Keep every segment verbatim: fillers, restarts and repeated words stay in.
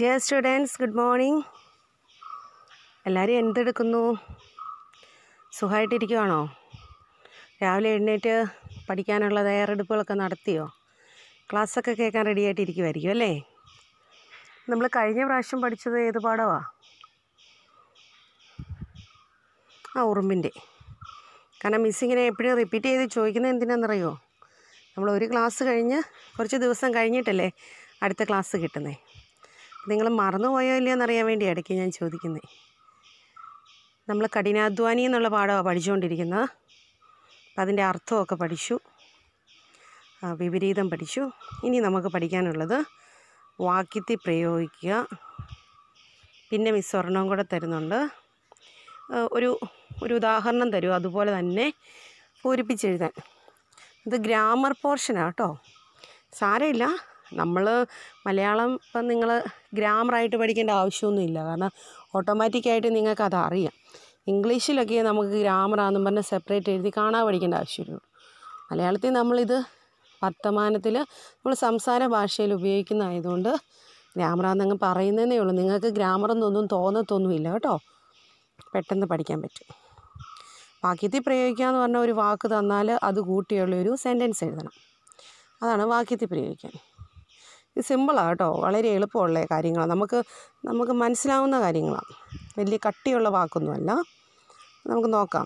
Dear students, good morning. എല്ലാവരും എന്തെടുക്കുന്നു? സുഖമായിട്ടിരിക്കുകയാണോ? രാവിലെ എഴുന്നേറ്റ് പഠിക്കാനുള്ള തയ്യാറെടുപ്പുകളൊക്കെ നടത്തിയോ? ക്ലാസ്സൊക്കെ കേൾക്കാൻ റെഡി ആയിട്ടിരിക്കുമായിരിക്കും അല്ലേ? നമ്മൾ കഴിഞ്ഞ പ്രാവശ്യം പഠിച്ചത് ഏത് പാഠമാണ്? ആ ഉറുമ്പിൻ്റെ. കാരണം മിസ്സിങ്ങനെ എപ്പോഴും റിപ്പീറ്റ് ചെയ്ത് ചോദിക്കുന്നത് എന്തിനാണെന്നറിയോ? നമ്മൾ ഒരു ക്ലാസ് കഴിഞ്ഞ് കുറച്ച് ദിവസം കഴിഞ്ഞിട്ടല്ലേ അടുത്ത ക്ലാസ് കിട്ടുന്നത്. നിങ്ങൾ മറന്നുപോയോ ഇല്ലയോ എന്നറിയാൻ വേണ്ടി ഇടയ്ക്ക് ഞാൻ ചോദിക്കുന്നത്. നമ്മൾ കഠിനാധ്വാനി എന്നുള്ള പാഠമാണ് പഠിച്ചുകൊണ്ടിരിക്കുന്നത്. അപ്പം അതിൻ്റെ അർത്ഥമൊക്കെ പഠിച്ചു, വിപരീതം പഠിച്ചു. ഇനി നമുക്ക് പഠിക്കാനുള്ളത് വാക്യത്തിൽ പ്രയോഗിക്കുക. പിന്നെ മിസ് ഒരെണ്ണം കൂടെ തരുന്നുണ്ട്. ഒരു ഒരു ഉദാഹരണം തരും, അതുപോലെ തന്നെ പൂരിപ്പിച്ചെഴുതാൻ. ഇത് ഗ്രാമർ പോർഷനാണ് കേട്ടോ. സാരമില്ല, നമ്മൾ മലയാളം ഇപ്പം നിങ്ങൾ ഗ്രാമറായിട്ട് പഠിക്കേണ്ട ആവശ്യമൊന്നുമില്ല. കാരണം ഓട്ടോമാറ്റിക്കായിട്ട് നിങ്ങൾക്ക് അത് അറിയാം. ഇംഗ്ലീഷിലൊക്കെ നമുക്ക് ഗ്രാമറാണെന്നും പറഞ്ഞ് സെപ്പറേറ്റ് എഴുതി കാണാൻ പഠിക്കേണ്ട ആവശ്യമുള്ളൂ. മലയാളത്തിൽ നമ്മളിത് വർത്തമാനത്തിൽ നമ്മൾ സംസാര ഭാഷയിൽ ഉപയോഗിക്കുന്നതായതുകൊണ്ട് ഗ്രാമറാണെന്നങ്ങ് പറയുന്നതേ ഉള്ളൂ. നിങ്ങൾക്ക് ഗ്രാമറെന്നൊന്നും തോന്നത്തൊന്നുമില്ല കേട്ടോ. പെട്ടെന്ന് പഠിക്കാൻ പറ്റും. വാക്യത്തിൽ പ്രയോഗിക്കുക എന്ന് പറഞ്ഞ ഒരു വാക്ക് തന്നാൽ അത് കൂട്ടിയുള്ളൊരു സെൻറ്റൻസ് എഴുതണം. അതാണ് വാക്യത്തിൽ പ്രയോഗിക്കാൻ. ഇത് സിമ്പിളാണ് കേട്ടോ, വളരെ എളുപ്പമുള്ള കാര്യങ്ങളാണ്. നമുക്ക് നമുക്ക് മനസ്സിലാവുന്ന കാര്യങ്ങളാണ്. വലിയ കട്ടിയുള്ള വാക്കൊന്നുമല്ല. നമുക്ക് നോക്കാം.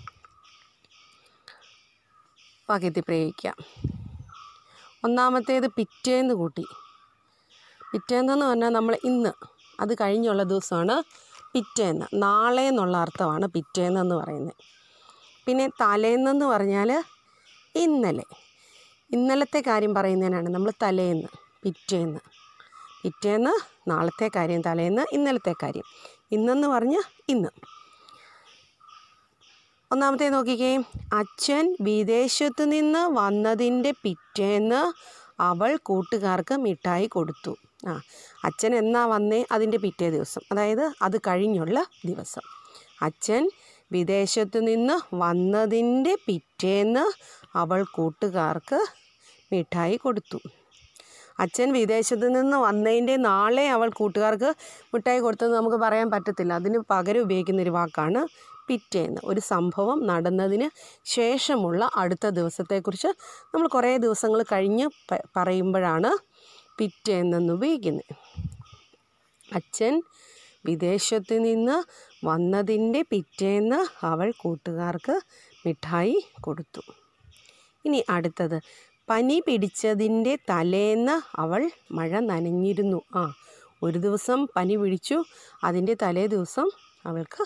വാക്യത്തിൽ പ്രയോഗിക്കാം. ഒന്നാമത്തേത് പിറ്റേന്ന് കൂട്ടി. പിറ്റേന്നെന്ന് പറഞ്ഞാൽ നമ്മൾ ഇന്ന്, അത് കഴിഞ്ഞുള്ള ദിവസമാണ് പിറ്റേന്ന്. നാളെ എന്നുള്ള അർത്ഥമാണ് പിറ്റേന്നെന്ന് പറയുന്നത്. പിന്നെ തലേന്നെന്ന് പറഞ്ഞാൽ ഇന്നലെ. ഇന്നലത്തെ കാര്യം പറയുന്നതിനാണ് നമ്മൾ തലേന്ന്, പിറ്റേന്ന്. പിറ്റേന്ന് നാളത്തെ കാര്യം, തലേന്ന് ഇന്നലത്തെ കാര്യം. ഇന്നെന്ന് പറഞ്ഞ് ഇന്ന്. ഒന്നാമത്തെ നോക്കിക്കേ. അച്ഛൻ വിദേശത്ത് നിന്ന് വന്നതിൻ്റെ പിറ്റേന്ന് അവൾ കൂട്ടുകാർക്ക് മിഠായി കൊടുത്തു. ആ അച്ഛൻ എന്നാ വന്നേ? അതിൻ്റെ പിറ്റേ ദിവസം, അതായത് അത് കഴിഞ്ഞുള്ള ദിവസം. അച്ഛൻ വിദേശത്ത് നിന്ന് വന്നതിൻ്റെ പിറ്റേന്ന് അവൾ കൂട്ടുകാർക്ക് മിഠായി കൊടുത്തു. അച്ഛൻ വിദേശത്ത് നിന്ന് വന്നതിൻ്റെ നാളെ അവൾ കൂട്ടുകാർക്ക് മിഠായി കൊടുത്തെന്ന് നമുക്ക് പറയാൻ പറ്റത്തില്ല. അതിന് പകരം ഉപയോഗിക്കുന്നൊരു വാക്കാണ് പിറ്റേന്ന്. ഒരു സംഭവം നടന്നതിന് ശേഷമുള്ള അടുത്ത ദിവസത്തെക്കുറിച്ച് നമ്മൾ കുറേ ദിവസങ്ങൾ കഴിഞ്ഞ് പറയുമ്പോഴാണ് പിറ്റേന്നെന്ന് ഉപയോഗിക്കുന്നത്. അച്ഛൻ വിദേശത്ത് നിന്ന് വന്നതിൻ്റെ പിറ്റേന്ന് അവൾ കൂട്ടുകാർക്ക് മിഠായി കൊടുത്തു. ഇനി അടുത്തത്, പനി പിടിച്ചതിൻ്റെ തലേന്ന് അവൾ മഴ നനഞ്ഞിരുന്നു. ആ ഒരു ദിവസം പനി പിടിച്ചു, അതിൻ്റെ തലേ ദിവസം അവൾക്ക്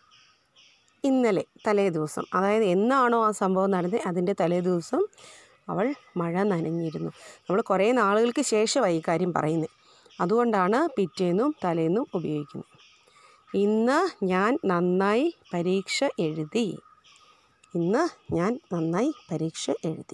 ഇന്നലെ തലേ ദിവസം, അതായത് എന്നാണോ ആ സംഭവം നടന്നത് അതിൻ്റെ തലേ ദിവസം അവൾ മഴ നനഞ്ഞിരുന്നു. നമ്മൾ കുറേ നാളുകൾക്ക് ശേഷമായി ഈ കാര്യം പറയുന്നത്. അതുകൊണ്ടാണ് പിറ്റേന്നും തലേന്നും ഉപയോഗിക്കുന്നത്. ഇന്ന് ഞാൻ നന്നായി പരീക്ഷ എഴുതി. ഇന്ന് ഞാൻ നന്നായി പരീക്ഷ എഴുതി.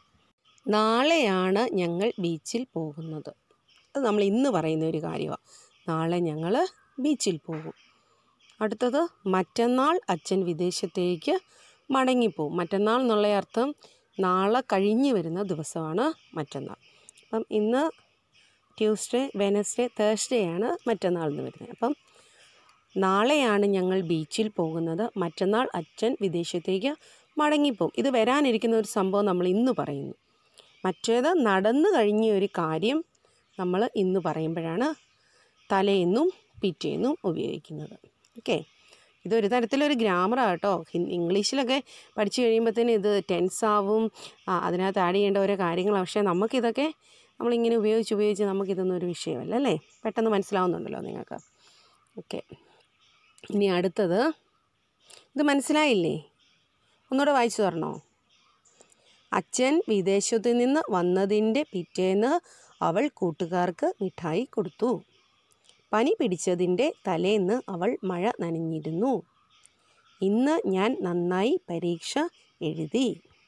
നാളെയാണ് ഞങ്ങൾ ബീച്ചിൽ പോകുന്നത്. അത് നമ്മൾ ഇന്ന് പറയുന്ന ഒരു കാര്യമാണ്. നാളെ ഞങ്ങൾ ബീച്ചിൽ പോകും. അടുത്തത്, മറ്റന്നാൾ അച്ഛൻ വിദേശത്തേക്ക് മടങ്ങിപ്പോവും. മറ്റന്നാൾ എന്നുള്ള അർത്ഥം നാളെ കഴിഞ്ഞ് വരുന്ന ദിവസമാണ് മറ്റന്നാൾ. അപ്പം ഇന്ന് ട്യൂസ്ഡേ, വെനസ്ഡേ, തേഴ്സ്ഡേ ആണ് മറ്റന്നാൾ എന്ന് വരുന്നത്. അപ്പം നാളെയാണ് ഞങ്ങൾ ബീച്ചിൽ പോകുന്നത്. മറ്റന്നാൾ അച്ഛൻ വിദേശത്തേക്ക് മടങ്ങിപ്പോവും. ഇത് വരാനിരിക്കുന്ന ഒരു സംഭവം നമ്മൾ ഇന്ന് പറയുന്നു. മറ്റേത് നടന്നു കഴിഞ്ഞ ഒരു കാര്യം നമ്മൾ ഇന്ന് പറയുമ്പോഴാണ് തലേന്നും പിറ്റേന്നും ഉപയോഗിക്കുന്നത്. ഓക്കെ, ഇതൊരു തരത്തിലൊരു ഗ്രാമറാണ് കേട്ടോ. ഇംഗ്ലീഷിലൊക്കെ പഠിച്ചു കഴിയുമ്പോഴത്തേന് ഇത് ടെൻസാവും, അതിനകത്ത് ആഡ് ചെയ്യേണ്ട ഓരോ കാര്യങ്ങളാണ്. പക്ഷേ നമുക്കിതൊക്കെ നമ്മളിങ്ങനെ ഉപയോഗിച്ച് ഉപയോഗിച്ച് നമുക്കിതൊന്നും ഒരു വിഷയമല്ല അല്ലേ? പെട്ടെന്ന് മനസ്സിലാവുന്നുണ്ടല്ലോ നിങ്ങൾക്ക്. ഓക്കെ, ഇനി അടുത്തത്, ഇത് മനസ്സിലായില്ലേ? ഒന്നുകൂടെ വായിച്ചു തരണോ? അച്ഛൻ വിദേശത്ത് നിന്ന് വന്നതിൻ്റെ പിറ്റേന്ന് അവൾ കൂട്ടുകാർക്ക് മിഠായി കൊടുത്തു. പനി പിടിച്ചതിൻ്റെ തലേന്ന് അവൾ മഴ നനഞ്ഞിരുന്നു. ഇന്ന് ഞാൻ നന്നായി പരീക്ഷ എഴുതി.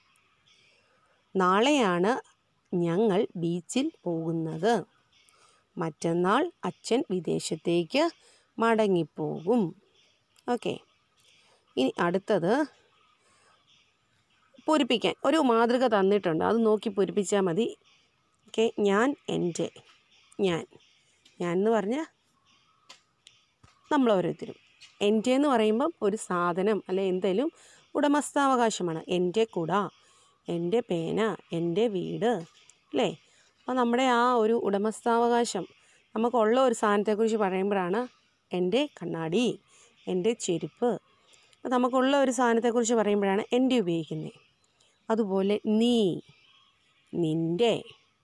നാളെയാണ് ഞങ്ങൾ ബീച്ചിൽ പോകുന്നത്. മറ്റന്നാൾ അച്ഛൻ വിദേശത്തേക്ക് മടങ്ങിപ്പോകും. ഓക്കെ, ഇനി അടുത്തത് പൂരിപ്പിക്കാൻ ഒരു മാതൃക തന്നിട്ടുണ്ട്. അത് നോക്കി പൂരിപ്പിച്ചാൽ മതി. ഓക്കെ, ഞാൻ എൻ്റെ, ഞാൻ ഞാൻ എന്ന് പറഞ്ഞാൽ നമ്മൾ ഓരോരുത്തരും. എൻ്റെ എന്ന് പറയുമ്പം ഒരു സാധനം അല്ലെ എന്തെങ്കിലും ഉടമസ്ഥാവകാശമാണ്. എൻ്റെ കുട, എൻ്റെ പേന, എൻ്റെ വീട് അല്ലേ. അപ്പോൾ നമ്മുടെ ആ ഒരു ഉടമസ്ഥാവകാശം നമുക്കുള്ള ഒരു സാധനത്തെക്കുറിച്ച് പറയുമ്പോഴാണ് എൻ്റെ കണ്ണാടി, എൻ്റെ ചെരുപ്പ്. അപ്പോൾ നമുക്കുള്ള ഒരു സാധനത്തെക്കുറിച്ച് പറയുമ്പോഴാണ് എൻ്റെ ഉപയോഗിക്കുന്നത്. അതുപോലെ നീ, നിൻ്റെ.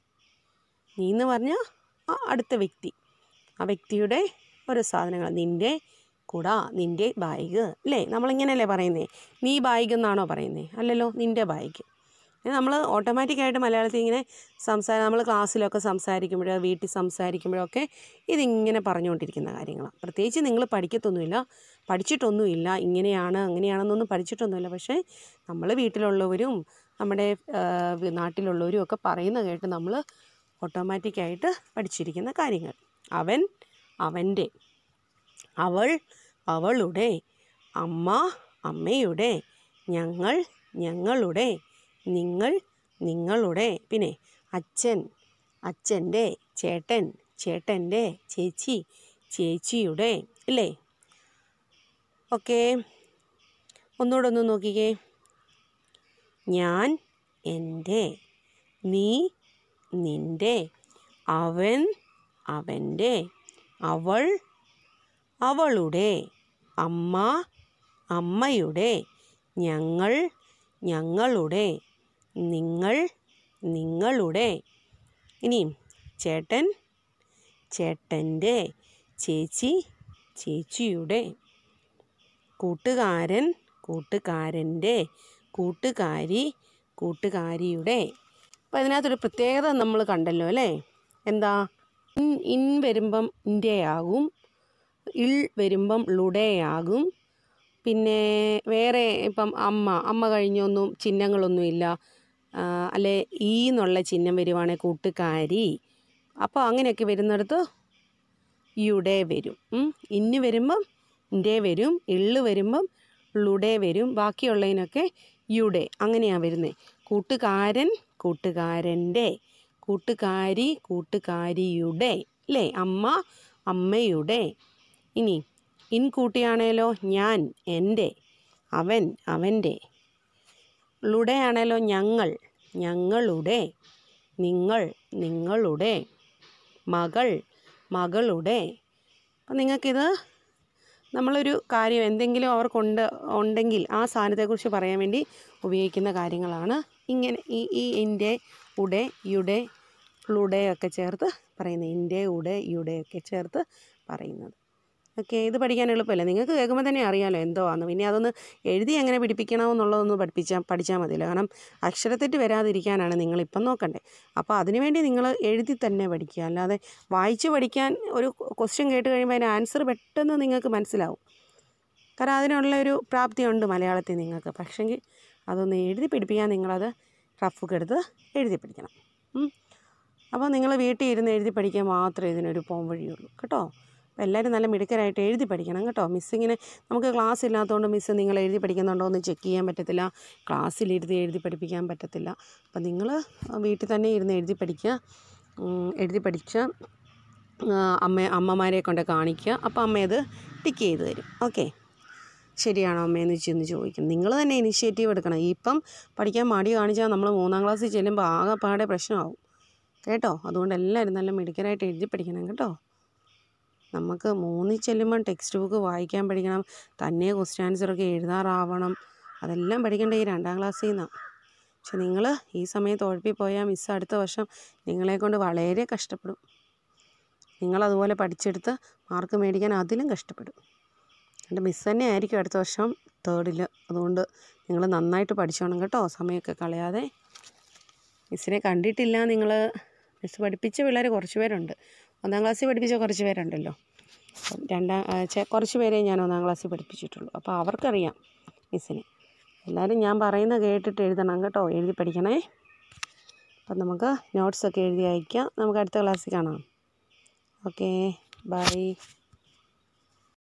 നീ എന്ന് പറഞ്ഞാൽ ആ അടുത്ത വ്യക്തി, ആ വ്യക്തിയുടെ ഓരോ സാധനങ്ങൾ. നിൻ്റെ കുട, നിൻ്റെ ബാഗ് അല്ലേ. നമ്മളിങ്ങനെയല്ലേ പറയുന്നത്? നീ ബാഗ് എന്നാണോ പറയുന്നത്? അല്ലല്ലോ, നിൻ്റെ ബാഗ്. നമ്മൾ ഓട്ടോമാറ്റിക്കായിട്ട് മലയാളത്തിൽ ഇങ്ങനെ സംസാരം നമ്മൾ ക്ലാസ്സിലൊക്കെ സംസാരിക്കുമ്പോഴോ വീട്ടിൽ സംസാരിക്കുമ്പോഴൊക്കെ ഇതിങ്ങനെ പറഞ്ഞുകൊണ്ടിരിക്കുന്ന കാര്യങ്ങളാണ്. പ്രത്യേകിച്ച് നിങ്ങൾ പഠിക്കത്തൊന്നുമില്ല, പഠിച്ചിട്ടൊന്നുമില്ല, ഇങ്ങനെയാണ് അങ്ങനെയാണെന്നൊന്നും പഠിച്ചിട്ടൊന്നുമില്ല. പക്ഷേ നമ്മൾ വീട്ടിലുള്ളവരും നമ്മുടെ നാട്ടിലുള്ളവരും ഒക്കെ പറയുന്ന കേട്ട് നമ്മൾ ഓട്ടോമാറ്റിക്കായിട്ട് പഠിച്ചിരിക്കുന്ന കാര്യങ്ങൾ. അവൻ, അവൻ്റെ. അവൾ, അവളുടെ. അമ്മ, അമ്മയുടെ. ഞങ്ങൾ, ഞങ്ങളുടെ. നിങ്ങൾ, നിങ്ങളുടെ. പിന്നെ അച്ഛൻ, അച്ഛൻ്റെ. ചേട്ടൻ, ചേട്ടൻ്റെ. ചേച്ചി, ചേച്ചിയുടെ അല്ലേ. ഓക്കെ, ഒന്നുകൂടെ ഒന്ന് നോക്കിക്കേ. ഞാൻ, എൻ്റെ. നീ, നിൻ്റെ. അവൻ, അവൻ്റെ. അവൾ, അവളുടെ. അമ്മ, അമ്മയുടെ. ഞങ്ങൾ, ഞങ്ങളുടെ. നിങ്ങൾ, നിങ്ങളുടെ. ഇനിയും ചേട്ടൻ, ചേട്ടൻ്റെ. ചേച്ചി, ചേച്ചിയുടെ. കൂട്ടുകാരൻ, കൂട്ടുകാരൻ്റെ. കൂട്ടുകാരി, കൂട്ടുകാരിയുടെ. അപ്പോൾ ഇതിനകത്തൊരു പ്രത്യേകത നമ്മൾ കണ്ടല്ലോ അല്ലേ. എന്താ? ഇൻ ഇൻ വരുമ്പം ഇൻ്റെ ആകും, ഇൾ വരുമ്പം ളുടെയാകും. പിന്നെ വേറെ ഇപ്പം അമ്മ, അമ്മ കഴിഞ്ഞൊന്നും ചിഹ്നങ്ങളൊന്നുമില്ല. അല്ലെ ഈ എന്നുള്ള ചിഹ്നം വരുവാണെങ്കിൽ കൂട്ടുകാരി. അപ്പോൾ അങ്ങനെയൊക്കെ വരുന്നിടത്ത് യുടെ വരും. ഇന്ന് വരുമ്പം ഇൻ്റെ വരും, ഇള്ള് വരുമ്പം ളുടെ വരും. ബാക്കിയുള്ളതിനൊക്കെ യുടെ അങ്ങനെയാണ് വരുന്നത്. കൂട്ടുകാരൻ, കൂട്ടുകാരൻ്റെ. കൂട്ടുകാരി, കൂട്ടുകാരിയുടെ അല്ലേ. അമ്മ, അമ്മയുടെ. ഇനി ഇൻ കൂട്ടിയാണേലോ ഞാൻ, എൻ്റെ. അവൻ, അവൻ്റെ. ളുടെ ആണേലോ ഞങ്ങൾ, ഞങ്ങളുടെ. നിങ്ങൾ, നിങ്ങളുടെ. മകൾ, മകളുടെ. അപ്പം നിങ്ങൾക്കിത് നമ്മളൊരു കാര്യം എന്തെങ്കിലും അവർക്കുണ്ട് ഉണ്ടെങ്കിൽ ആ സാധനത്തെക്കുറിച്ച് പറയാൻ വേണ്ടി ഉപയോഗിക്കുന്ന കാര്യങ്ങളാണ് ഇങ്ങനെ ഈ ഈ ഇൻ്റെ, ഉടെ, യുടെ, ളുടെ ഒക്കെ ചേർത്ത് പറയുന്നത്. ഇൻ്റെ, ഉടെ, യുടെ ഒക്കെ ചേർത്ത് പറയുന്നത്. ഓക്കെ, ഇത് പഠിക്കാൻ എളുപ്പമല്ലേ. നിങ്ങൾക്ക് കേൾക്കുമ്പോൾ തന്നെ അറിയാമല്ലോ എന്തോ ആണ്. പിന്നെ അതൊന്ന് എഴുതി എങ്ങനെ പിടിപ്പിക്കണമെന്നുള്ളതൊന്ന് പഠിപ്പിച്ചാൽ പഠിച്ചാൽ മതിയല്ലോ. കാരണം അക്ഷരത്തെറ്റ് വരാതിരിക്കാനാണ് നിങ്ങളിപ്പം നോക്കണ്ടേ. അപ്പോൾ അതിനുവേണ്ടി നിങ്ങൾ എഴുതി തന്നെ പഠിക്കുക. അല്ലാതെ വായിച്ച് പഠിക്കാൻ ഒരു ക്വസ്റ്റ്യൻ കേട്ട് കഴിയുമ്പോൾ അതിൻ്റെ ആൻസർ പെട്ടെന്ന് നിങ്ങൾക്ക് മനസ്സിലാവും. കാരണം അതിനുള്ളൊരു പ്രാപ്തിയുണ്ട് മലയാളത്തിൽ നിങ്ങൾക്ക്. പക്ഷെങ്കിൽ അതൊന്ന് എഴുതി പിടിപ്പിക്കാൻ നിങ്ങളത് റഫൊക്കെ എടുത്ത് എഴുതി പഠിക്കണം. അപ്പോൾ നിങ്ങൾ വീട്ടിൽ ഇരുന്ന് എഴുതി പഠിക്കാൻ മാത്രമേ ഇതിനൊരു പോം വഴിയുള്ളൂ കേട്ടോ. അപ്പോൾ എല്ലാവരും നല്ല മിടുക്കരായിട്ട് എഴുതി പഠിക്കണം കേട്ടോ. മിസ്സിങ്ങനെ നമുക്ക് ക്ലാസ് ഇല്ലാത്തതുകൊണ്ട് മിസ്സ് നിങ്ങൾ എഴുതി പഠിക്കുന്നുണ്ടോ എന്ന് ചെക്ക് ചെയ്യാൻ പറ്റത്തില്ല. ക്ലാസ്സിലിരുന്ന് എഴുതി പഠിപ്പിക്കാൻ പറ്റത്തില്ല. അപ്പോൾ നിങ്ങൾ വീട്ടിൽ തന്നെ ഇരുന്ന് എഴുതി പഠിക്കുക. എഴുതി പഠിച്ച അമ്മ അമ്മമാരെ കൊണ്ട് കാണിക്കുക. അപ്പോൾ അമ്മയത് ടിക്ക് ചെയ്ത് തരും. ഓക്കെ, ശരിയാണോ അമ്മയെന്ന് ചെന്ന് ചോദിക്കും. നിങ്ങൾ തന്നെ ഇനിഷ്യേറ്റീവ് എടുക്കണം. ഇപ്പം പഠിക്കാൻ മടി കാണിച്ചാൽ നമ്മൾ മൂന്നാം ക്ലാസ്സിൽ ചെല്ലുമ്പോൾ ആകെപ്പാടെ പ്രശ്നമാവും കേട്ടോ. അതുകൊണ്ട് എല്ലാവരും നല്ല മിടുക്കരായിട്ട് എഴുതി പഠിക്കണം കേട്ടോ. നമുക്ക് മൂന്നിൽ ചെല്ലുമ്പം ടെക്സ്റ്റ് ബുക്ക് വായിക്കാൻ പഠിക്കണം, തന്നെ ക്വസ്റ്റ്യൻ ആൻസറൊക്കെ എഴുതാറാവണം. അതെല്ലാം പഠിക്കേണ്ട ഈ രണ്ടാം ക്ലാസ്സിൽ നിന്നാണ്. പക്ഷെ നിങ്ങൾ ഈ സമയത്ത് ഉഴപ്പിപ്പോയാൽ മിസ്സ് അടുത്ത വർഷം നിങ്ങളെക്കൊണ്ട് വളരെ കഷ്ടപ്പെടും. നിങ്ങളതുപോലെ പഠിച്ചെടുത്ത് മാർക്ക് മേടിക്കാൻ അതിലും കഷ്ടപ്പെടും. എൻ്റെ മിസ്സ് തന്നെ ആയിരിക്കും അടുത്ത വർഷം തേർഡിൽ. അതുകൊണ്ട് നിങ്ങൾ നന്നായിട്ട് പഠിച്ചോണം കേട്ടോ, സമയമൊക്കെ കളയാതെ. മിസ്സിനെ കണ്ടിട്ടില്ല നിങ്ങൾ. മിസ്സ് പഠിപ്പിച്ച പിള്ളേർ കുറച്ച് പേരുണ്ട്. ഒന്നാം ക്ലാസ്സിൽ പഠിപ്പിച്ച കുറച്ച് പേരുണ്ടല്ലോ. രണ്ടാം കുറച്ച് പേരെ ഞാൻ ഒന്നാം ക്ലാസ്സിൽ പഠിപ്പിച്ചിട്ടുള്ളൂ. അപ്പോൾ അവർക്കറിയാം മിസ്സിനെ. എല്ലാവരും ഞാൻ പറയുന്ന കേട്ടിട്ട് എഴുതണം കേട്ടോ, എഴുതി പഠിക്കണേ. അപ്പം നമുക്ക് നോട്ട്സൊക്കെ എഴുതി അയക്കാം. നമുക്ക് അടുത്ത ക്ലാസ്സിൽ കാണാം. Okay, by.